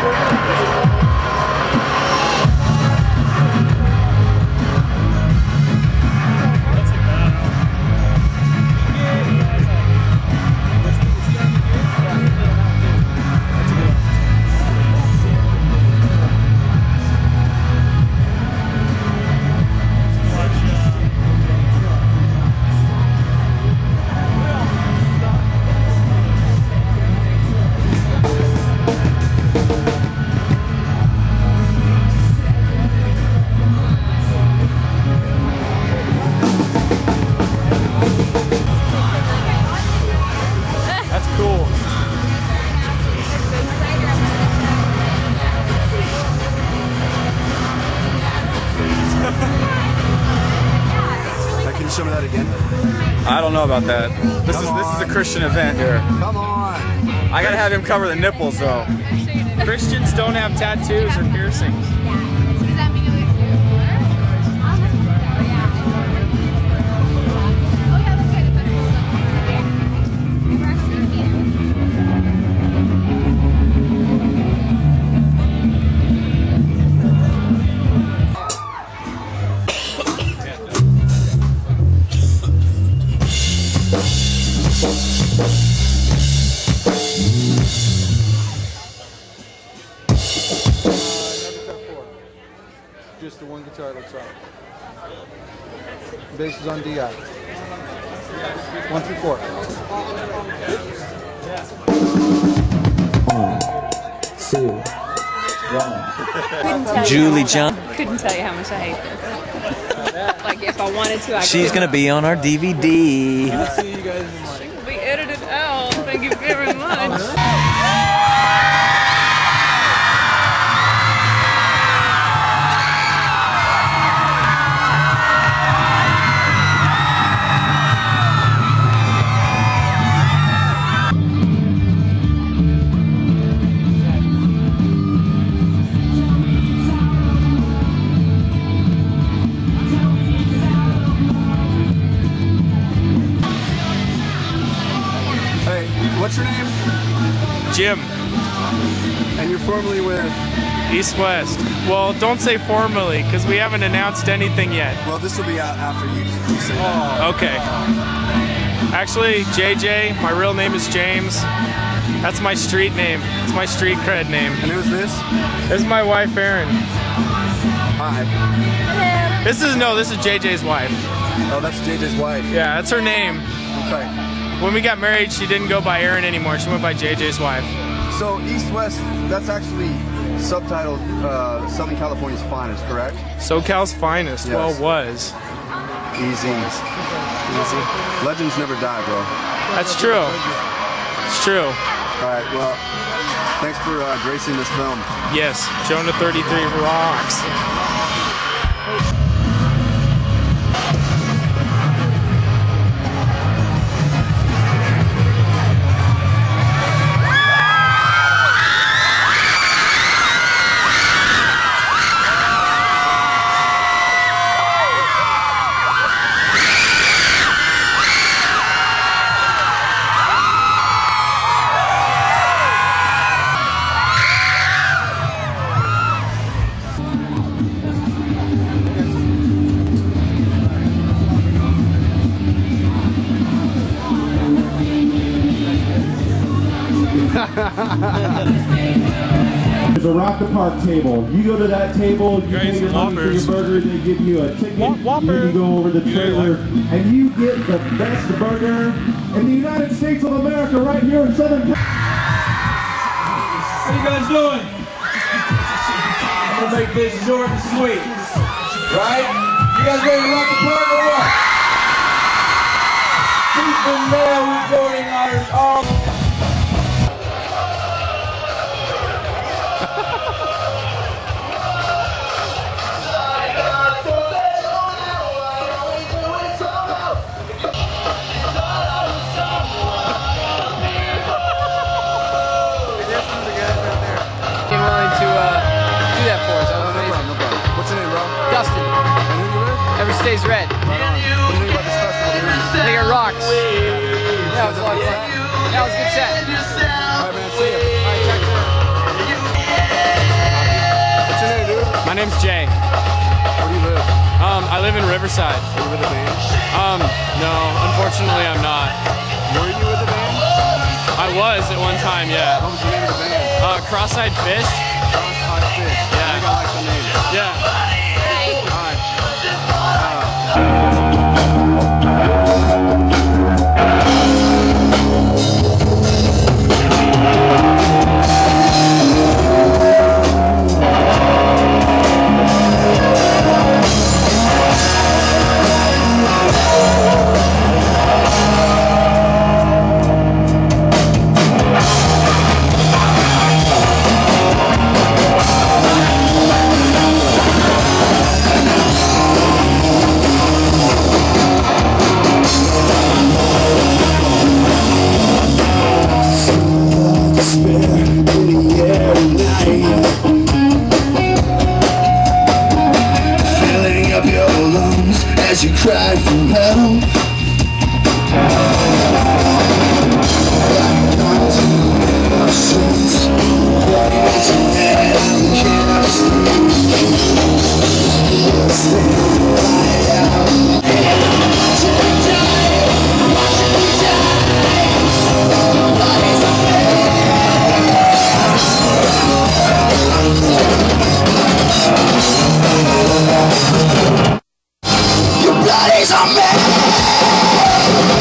Show me that again. I don't know about that. This is a Christian event here. Come on. I gotta have him cover the nipples though. Christians don't have tattoos or piercings. Just the one guitar looks like. Bass is on DI. 1 through 4. 1, 2, 1. Julie John. Couldn't tell you how much I hate this. Like if I wanted to, I could. She's gonna be on our DVD. See you guys in She will be edited out. Thank you very much. What's your name? Jim. And you're formerly with? East West. Well, don't say formally, because we haven't announced anything yet. Well, this will be out after you say that. Okay. Actually, JJ, my real name is James. That's my street name. It's my street cred name. And who's this? This is my wife, Erin. Hi. This is JJ's wife. Oh, that's JJ's wife. Yeah, that's her name. Okay. When we got married, she didn't go by Erin anymore. She went by JJ's wife. So East West, that's actually subtitled Southern California's Finest, correct? SoCal's Finest. Yes. Well, was. Easy. Easy. Legends never die, bro. That's true. It's true. All right, well, thanks for gracing this film. Yes, Jonah33 rocks. There's a Rock the Park table. You go to that table, you pay your money for your burger, they give you a ticket, then you go over the trailer, and you get the best burger in the United States of America right here in Southern California. What are you guys doing? I'm gonna make this short and sweet. Right? You guys ready to rock the park or what? Keep the mail recording artists all. Stays red. What do you think about this festival? I think it rocks. Yeah, it was a lot of fun. That was a good set. All right, man, see ya. All right, check it out. name's Jay. Where do you live? I live in Riverside. Are you with a band? No, unfortunately I'm not. Were you with a band? I was at one time, yeah. What was the name of the band? Cross-eyed Fish. Cross-eyed Fish. Yeah. I think I like the name. Yeah. As you cry for help, your blood is on me.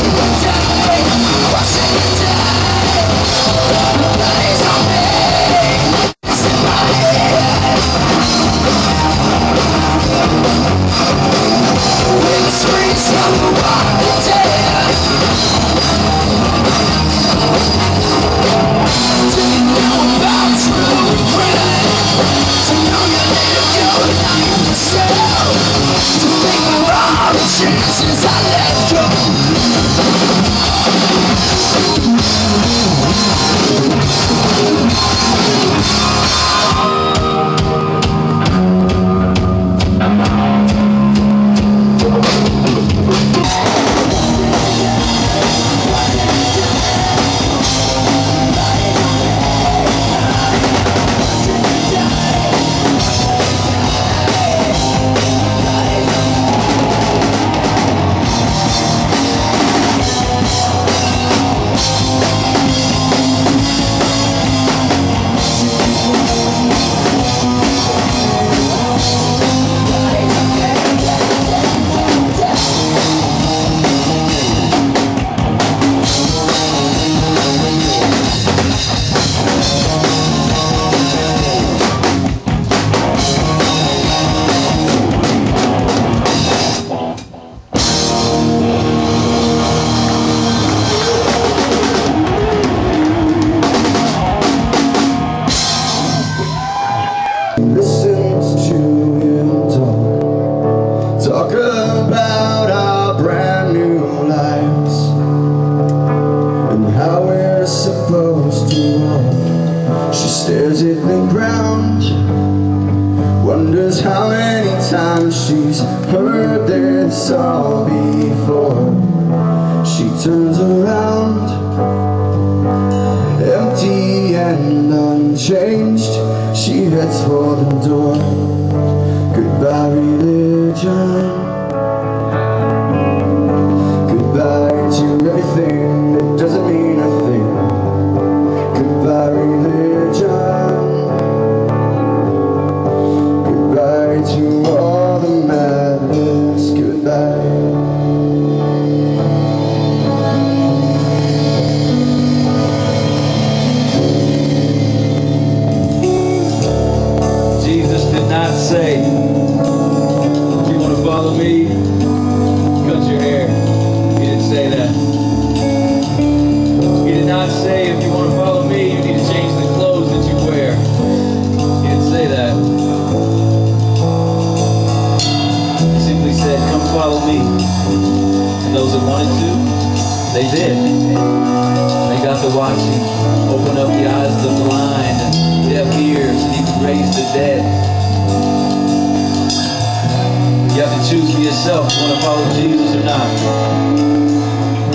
Wonders how many times she's heard this all before. She turns around, empty and unchanged. She heads for the door. Goodbye religion, goodbye to everything that doesn't mean a thing. Goodbye religion, goodbye to all the madness. Goodbye. Jesus did not say, if you want to follow me, cut your hair. He didn't say that. He did not say, if you want to follow me, you need to change the clothes that you wear. He didn't say that. He simply said, come follow me. And those that wanted to, they did. They got to watch him open up the eyes of the blind, deaf ears, and even raise the dead. You have to choose for yourself if you want to follow Jesus or not.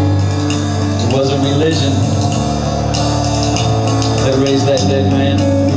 It wasn't religion that raised that dead man.